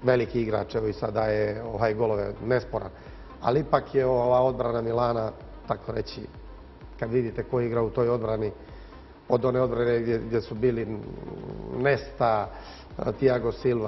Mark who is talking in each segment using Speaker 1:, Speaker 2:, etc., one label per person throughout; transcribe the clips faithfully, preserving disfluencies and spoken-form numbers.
Speaker 1: veliki igrač, evo i sada je ovaj golove nesporan. Ali ipak je ova odbrana Milana, tako reći, kad vidite ko igra u toj odbrani, od one odbrane gdje, gdje su bili Nesta, Thiago Silva,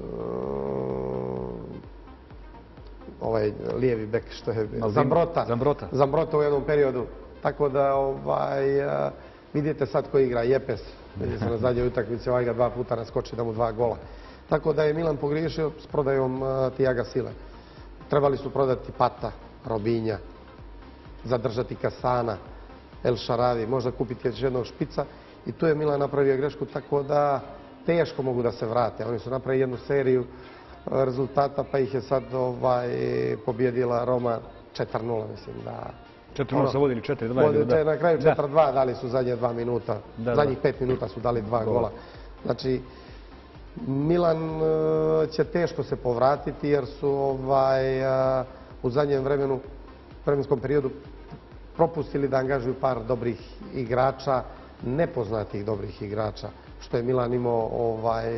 Speaker 1: ovaj lijevi bek što je Zambrota,
Speaker 2: Zambrota.
Speaker 1: Zambrota u jednom periodu. Tako da ovaj, vidite sad ko igra, Jepes, vidi se na zadnjoj utakmici, ovaj ga dva puta naskoči da mu dva gola. Tako da je Milan pogriješio s prodajom Thiaga Sile. Trebali su prodati Pata, Robinja, zadržati Kasana, El Sharawi, možda kupiti još jednog špica i tu je Milan napravio grešku, tako da teško mogu da se vrate. Oni su napravili jednu seriju rezultata pa ih je sad ovaj, pobjedila Roma četiri nula, mislim da...
Speaker 2: četiri nula su vodili četiri dva.
Speaker 1: Na kraju četiri dva dali su zadnje dva minuta, zadnjih pet minuta su dali dva gola. Znači, Milan će teško se povratiti jer su ovaj, u zadnjem vremenu, vremenskom periodu propustili da angažuju par dobrih igrača, nepoznatih dobrih igrača, što je Milan imao, ovaj,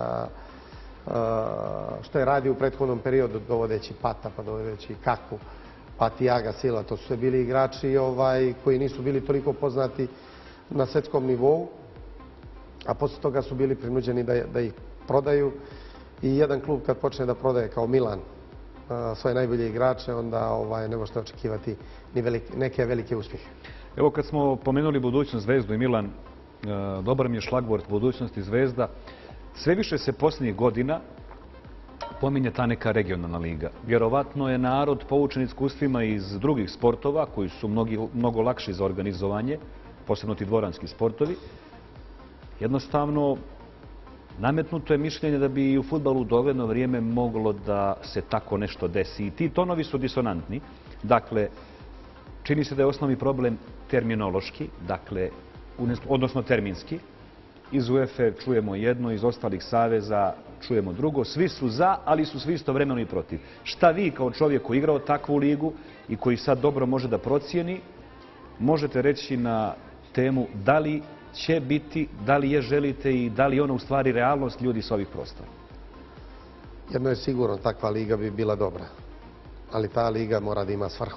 Speaker 1: što je radio u prethodnom periodu dovodeći Pata, pa dovodeći Kaku, pa Thiaga Sila. To su sve bili igrači ovaj, koji nisu bili toliko poznati na svjetskom nivou, a poslije toga su bili prinuđeni da, da ih prodaju. I jedan klub kad počne da prodaje kao Milan svoje najbolje igrače, onda ovaj, ne možete očekivati ni velike, neke velike uspjehe.
Speaker 2: Evo kad smo pomenuli budućnost Zvezdu i Milan, dobar mi je šlagvort budućnosti Zvezda. Sve više se posljednjih godina pominje ta neka regionalna liga. Vjerovatno je narod poučen iskustvima iz drugih sportova koji su mnogi, mnogo lakši za organizovanje, posebno ti dvoranski sportovi. Jednostavno, nametnuto je mišljenje da bi i u fudbalu u dogledno vrijeme moglo da se tako nešto desi. I ti tonovi su disonantni. Dakle, čini se da je osnovni problem terminološki, dakle, odnosno terminski. Iz UEFA čujemo jedno, iz ostalih saveza čujemo drugo. Svi su za, ali su svi istovremeno i protiv. Šta vi kao čovjek koji igrao takvu ligu i koji sad dobro može da procijeni, možete reći na temu da li će biti, da li je želite i da li je ono u stvari realnost ljudi s ovih prostora?
Speaker 1: Jedno je sigurno, takva liga bi bila dobra. Ali ta liga mora da ima svrhu.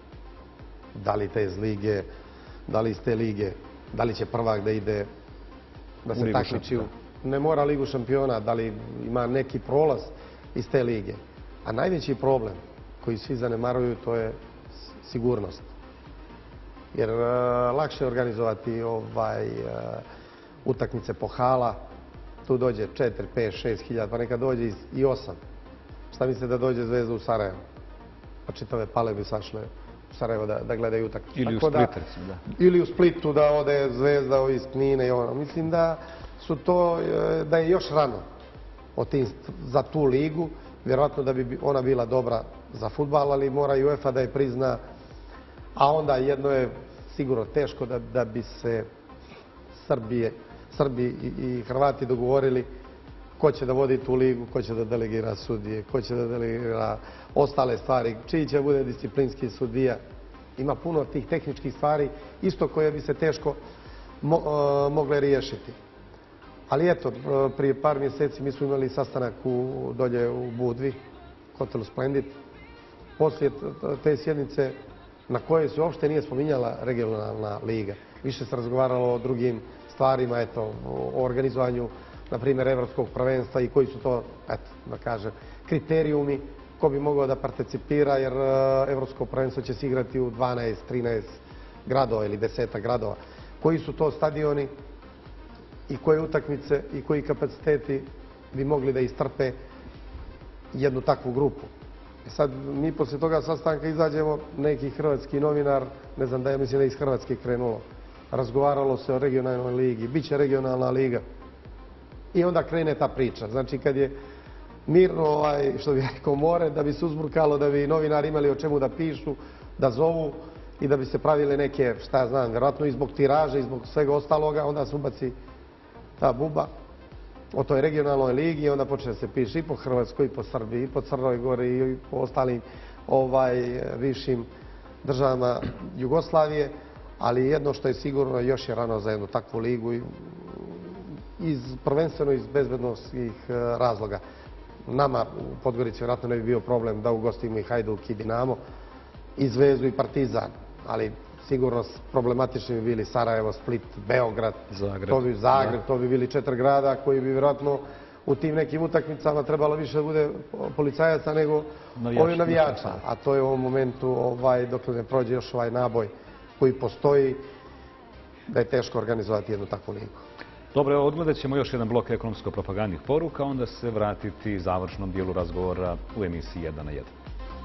Speaker 1: Da li te iz lige, da li iz te lige, da li će prvak da ide, da se takmiči. Ne mora ligu šampiona, da li ima neki prolaz iz te lige. A najveći problem koji svi zanemaruju, to je sigurnost. Jer uh, lakše je organizovati ovaj, uh, utakmice po hala, tu dođe četiri, pet, šest hiljada, pa neka dođe i osam. Šta mislite da dođe Zvezda u Sarajevo? Pa čitave pale bi sašle u Sarajevo da, da gledaju utakmice.
Speaker 2: Ili
Speaker 1: Tako
Speaker 2: u Splitu, da,
Speaker 1: da. Ili u Splitu da ode Zvezda iz Knine i ono. Mislim da su to, da je još rano tim, za tu ligu. Vjerojatno da bi ona bila dobra za fudbal, ali mora i UEFA da je prizna. A onda jedno je sigurno teško da, da bi se Srbije, Srbi i, i Hrvati dogovorili ko će da vodi tu ligu, ko će da delegira sudije, ko će da delegira ostale stvari, čiji će bude disciplinski sudija. Ima puno tih tehničkih stvari, isto koje bi se teško mo, uh, mogle riješiti. Ali eto, prije par mjeseci mi smo imali sastanak u, dolje u Budvi, hotelu Splendid. Poslije te sjednice na kojoj se uopšte nije spominjala regionalna liga. Više se razgovaralo o drugim stvarima, eto, o organizovanju, na primjer, evropskog prvenstva i koji su to, eto, da kažem, kriterijumi ko bi mogao da participira, jer evropsko prvenstvo će se igrati u dvanaest, trinaest gradova ili deset gradova. Koji su to stadioni i koje utakmice i koji kapaciteti bi mogli da istrpe jednu takvu grupu. I sad mi poslije toga sastanka izađemo, neki hrvatski novinar, ne znam da je, mislim da je iz Hrvatske krenulo, razgovaralo se o regionalnoj ligi, bit će regionalna liga. I onda krene ta priča. Znači kad je mirno, ovaj, što bi rekao, more, da bi se uzburkalo, da bi novinari imali o čemu da pišu, da zovu i da bi se pravile neke, šta ja znam, vjerojatno i zbog tiraže i zbog svega ostaloga, onda se ubaci ta buba o toj regionalnoj ligi i onda počne se piše i po Hrvatskoj, i po Srbiji, i po Crnoj Gori, i po ostalim ovaj, višim državama Jugoslavije, ali jedno što je sigurno, još je rano za jednu takvu ligu, iz, prvenstveno iz bezbednostnih razloga. nama u Podgorici vjerojatno ne bi bio problem da ugostimo i Hajduk i Dinamo, i Zvezdu i Partizan, ali sigurno problematični bi bili Sarajevo, Split, Beograd,
Speaker 2: Zagreb.
Speaker 1: To bi Zagreb, to bi bili četiri grada koji bi vjerojatno u tim nekim utakmicama trebalo više da bude policajaca nego ovi navijača. A to je u ovom momentu, dok ne prođe još ovaj naboj koji postoji, da je teško organizovati jednu takvu ligu.
Speaker 2: Dobro, odgledat ćemo još jedan blok ekonomsko-propagandnih poruka, onda se vratiti završnom dijelu razgovora u emisiji jedan na jedan.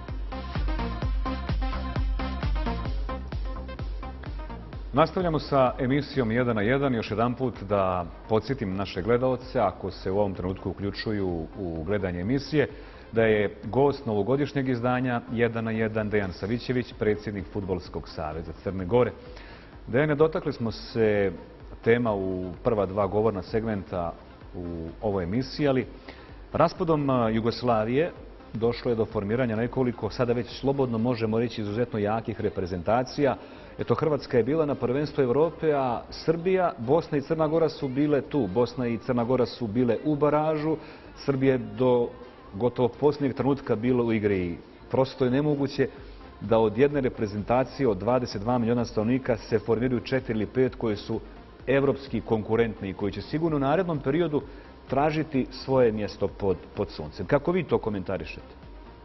Speaker 2: Nastavljamo sa emisijom jedan na jedan. Još jedan put da podsjetim naše gledaoce, ako se u ovom trenutku uključuju u gledanje emisije, da je gost novogodišnjeg izdanja jedan na jedan Dejan Savićević, predsjednik Fudbalskog saveza Crne Gore. Dejane, dotakli smo se tema u prva dva govorna segmenta u ovoj emisiji, ali raspadom Jugoslavije došlo je do formiranja nekoliko, sada već slobodno možemo reći, izuzetno jakih reprezentacija. Eto, Hrvatska je bila na prvenstvu Evrope, a Srbija, Bosna i Crna Gora su bile tu. Bosna i Crna Gora su bile u baražu. Srbija je do gotovo posljednjeg trenutka bila u igri. Prosto je nemoguće da od jedne reprezentacije od dvadeset dva miliona stanovnika se formiraju četiri ili pet koje su evropski konkurentni i koji će sigurno u narednom periodu tražiti svoje mjesto pod, pod suncem. Kako vi to komentarišete?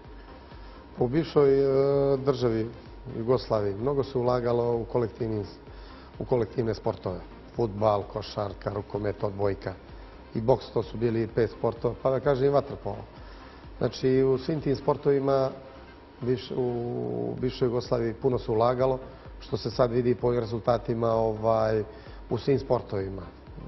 Speaker 1: U bivšoj državi Jugoslaviji mnogo se ulagalo u, u kolektivne sportove. Fudbal, košarka, rukomet, odbojka i boks, to su bili pet sportova, pa da kažem i vaterpolo. Znači, u svim tim sportovima u bivšoj Jugoslaviji puno se ulagalo, što se sad vidi po rezultatima ovaj, u svim sportovima.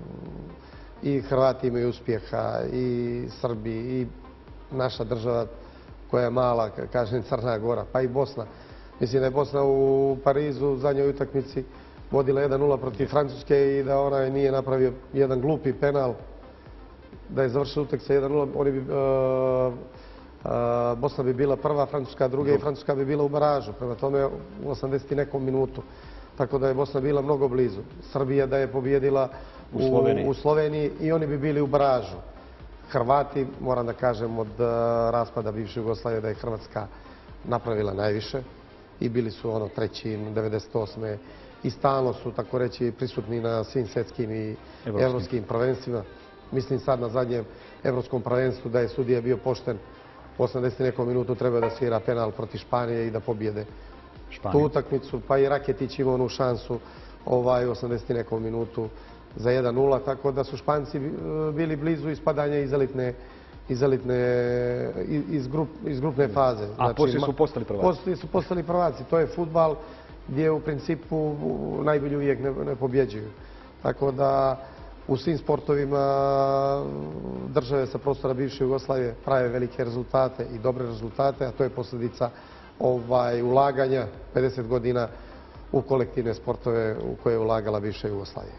Speaker 1: I Hrvati imaju uspjeha, i Srbi, i naša država koja je mala, kažem Crna Gora, pa i Bosna. Mislim da je Bosna u Parizu u zadnjoj utakmici vodila jedan nula protiv Francuske i da onaj nije napravio jedan glupi penal, da je završila utakmica jedan nula, oni bi, uh, uh, Bosna bi bila prva, Francuska druga i Francuska bi bila u baražu. Prema tome u osamdeset i nekom minutu. Tako da je Bosna bila mnogo blizu. Srbija da je pobjedila u, u, Sloveniji. u Sloveniji i oni bi bili u baražu. Hrvati, moram da kažem, od uh, raspada bivše Jugoslavije da je Hrvatska napravila najviše i bili su ono treći devedeset osme i stalno su, tako reći, prisutni na svim svjetskim i evropskim prvenstvima. Mislim sad na zadnjem evropskom prvenstvu da je sudija bio pošten. U osamdeset nekom minutu treba da svira penal protiv Španije i da pobjede tu utakmicu. Pa i Raketić imao onu šansu ovaj, u osamdeset nekom minutu za jedan nula, tako da su Španci bili blizu ispadanja iz elitne iz elitne, iz, grup, iz grupne faze.
Speaker 2: A znači, poslije su postali prvaci?
Speaker 1: Poslije su postali prvaci. To je fudbal gdje u principu najbolji uvijek ne, ne pobjeđuju. Tako da u svim sportovima države sa prostora bivše Jugoslavije prave velike rezultate i dobre rezultate, a to je posljedica ovaj, ulaganja pedeset godina u kolektivne sportove u koje je ulagala bivša Jugoslavija.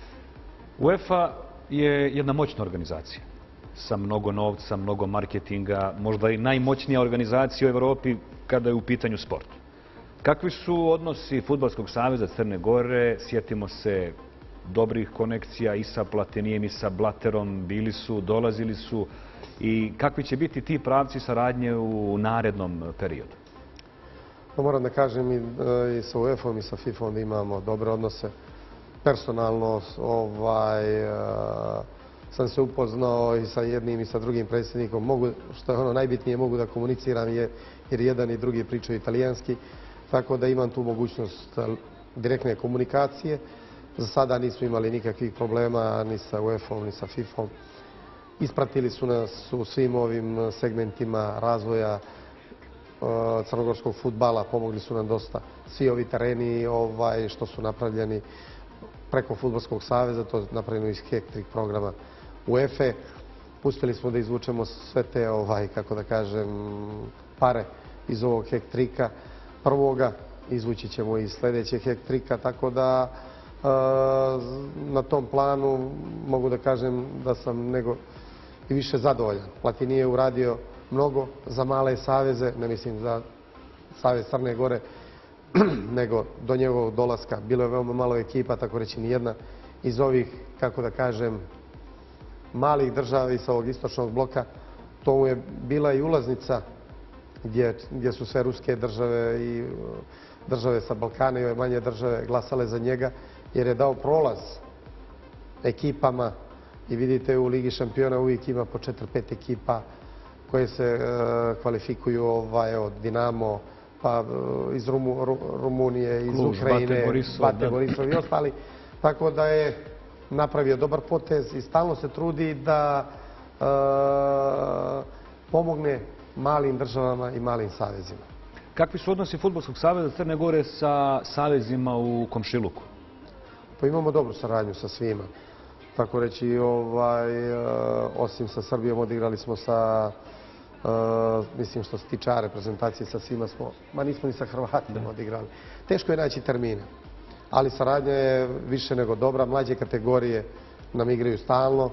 Speaker 2: UEFA je jedna moćna organizacija sa mnogo novca, mnogo marketinga, možda i najmoćnija organizacija u Evropi kada je u pitanju sport. Kakvi su odnosi Fudbalskog saveza Crne Gore? Sjetimo se dobrih konekcija i sa Platinijem i sa Blaterom, bili su, dolazili su, i kakvi će biti ti pravci saradnje u narednom periodu?
Speaker 1: Pa moram da kažem i, i sa UEFA-om i sa FIFA-om da imamo dobre odnose. Personalno ovaj, sam se upoznao i sa jednim i sa drugim predsjednikom. Mogu, što je ono najbitnije, mogu da komuniciram jer jedan i drugi pričaju italijanski. Tako da imam tu mogućnost direktne komunikacije. Za sada nismo imali nikakvih problema ni sa UEFA-om ni sa FIFA-om. Ispratili su nas u svim ovim segmentima razvoja crnogorskog fudbala, pomogli su nam dosta. Svi ovi tereni ovaj, što su napravljeni preko Fudbalskog saveza, to je napravljeno iz Hack-Trick programa UEFA. Uspjeli smo da izvučemo sve te, ovaj, kako da kažem, pare iz ovog Hack-Tricka prvoga. Izvući ćemo i sljedećeg Hack-Tricka, tako da na tom planu mogu da kažem da sam nego i više zadovoljan. Platini je uradio mnogo za male saveze, ne mislim za Savez Crne Gore, nego do njegovog dolaska. Bilo je veoma malo ekipa, tako reći nijedna iz ovih, kako da kažem, malih država i sa ovog istočnog bloka to mu je bila i ulaznica gdje su sve ruske države i države sa Balkana i ove manje države glasale za njega, jer je dao prolaz ekipama i vidite u Ligi šampiona uvijek ima po četiri pet ekipa koje se kvalifikuju od Dinamo, pa iz Rumunije, iz Ukrajine, Bate Borisov i ostali. Tako da je napravio dobar potez i stalno se trudi da pomogne malim državama i malim savezima.
Speaker 2: Kakvi su odnosi Fudbalskog saveza Crne Gore sa savezima u komšiluku?
Speaker 1: Pa imamo dobru saradnju sa svima. Tako reći, osim sa Srbijom odigrali smo sa, mislim što se tiče reprezentacije, sa svima smo, ma nismo ni sa Hrvatima odigrali. Teško je naći termine, ali saradnja je više nego dobra. Mlađe kategorije nam igraju stalno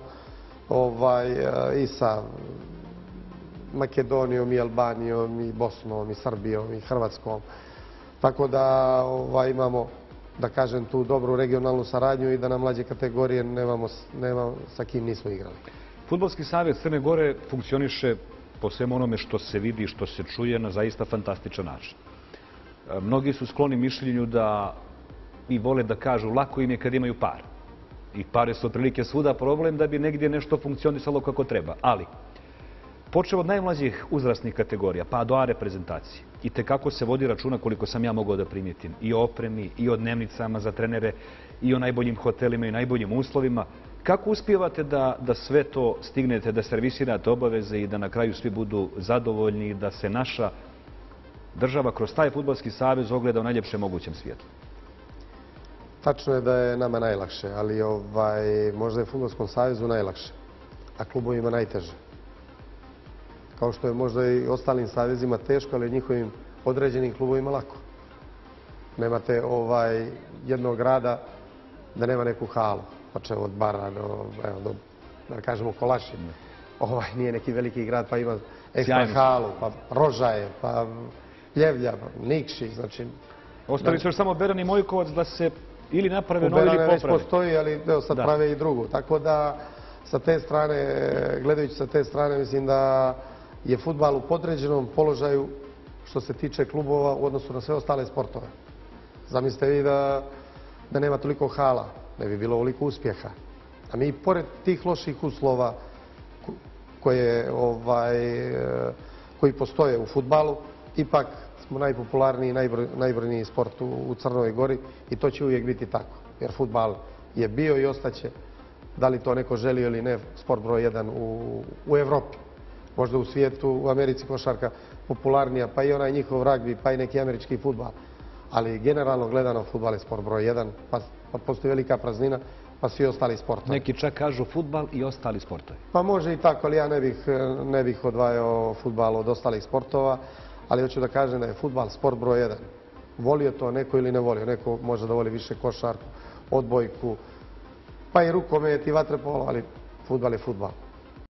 Speaker 1: i sa Makedonijom i Albanijom i Bosnom i Srbijom i Hrvatskom. Tako da imamo, da kažem, tu dobru regionalnu saradnju i da na mlađe kategorije nemamo sa kim nismo igrali.
Speaker 2: Fudbalski savez Crne Gore funkcioniše po svemu onome što se vidi i što se čuje na zaista fantastičan način. Mnogi su skloni mišljenju da i vole da kažu lako im je kad imaju par. I pare su otprilike svuda problem da bi negdje nešto funkcionisalo kako treba. Ali, počeo od najmlađih uzrasnih kategorija pa do A reprezentacije. I tekako se vodi računa, koliko sam ja mogao da primijetim, i o opremi, i o dnevnicama za trenere, i o najboljim hotelima i najboljim uslovima. Kako uspijevate da sve to stignete, da servisirate obaveze i da na kraju svi budu zadovoljni i da se naša država kroz taj Fudbalski savez ogleda u najljepšem mogućem svijetu?
Speaker 1: Tačno je da je nama najlakše, ali možda je Fudbalskom savezu najlakše, a klubovima najteže. Kao što je možda i ostalim savezima teško, ali njihovim određenim klubovima lako. Nemate jednog grada da nema neku halu, počeo od Bara do, da kažemo, Kolašin. Nije neki veliki grad pa ima ekstra halu, pa Rožaje, pa Pljevlja, Nikši, znači...
Speaker 2: Ostali su još samo Beran i Mojkovac da se ili naprave novi ili poprave.
Speaker 1: U Berane već postoji, ali sad prave i drugu. Tako da, sa te strane, gledajući sa te strane, mislim da je fudbal u podređenom položaju što se tiče klubova u odnosu na sve ostale sportove. Zamislite vi da nema toliko hala, ne bi bilo ovoliko uspjeha. A mi, pored tih loših uslova koji postoje u fudbalu, ipak smo najpopularniji i najbrojniji sport u Crnoj Gori i to će uvijek biti tako. Jer fudbal je bio i ostaće, da li to neko želi ili ne, sport broj jedan u Evropi. Možda u svijetu, u Americi košarka popularnija, pa i onaj njihov ragbi, pa i neki američki fudbal. Ali generalno gledano, fudbal je sport broj jedan, pa postoji velika praznina, pa svi ostali sportovi.
Speaker 2: Neki čak kažu fudbal i ostali sportovi.
Speaker 1: Pa može i tako, ali ja ne bih odvajao fudbal od ostalih sportova, ali hoću da kažem da je fudbal sport broj jedan. Volio to neko ili ne volio. Neko može da voli više košarku, odbojku, pa i rukomet i vaterpolo, ali fudbal je fudbal.